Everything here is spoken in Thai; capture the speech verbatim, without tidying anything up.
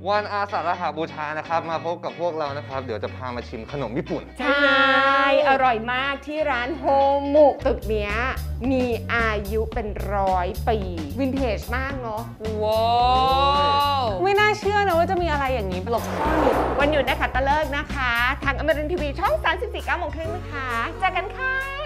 วันอาสาฬหบูชานะครับมาพบกับพวกเรานะครับเดี๋ยวจะพามาชิมขนมญี่ปุ่นใช่อร่อยมากที่ร้านโฮมุตึกเนี้ยมีอายุเป็นร้อยปีวินเทจมากเนาะว้าวไม่น่าเชื่อนะว่าจะมีอะไรอย่างนี้หลบซ่อนอยู่วันหยุดนะคะตะเลิกนะคะทางอมรินทร์ทีวีช่องสามสิบสี่ เก้าโมงครึ่งนะคะเจอกันค่ะ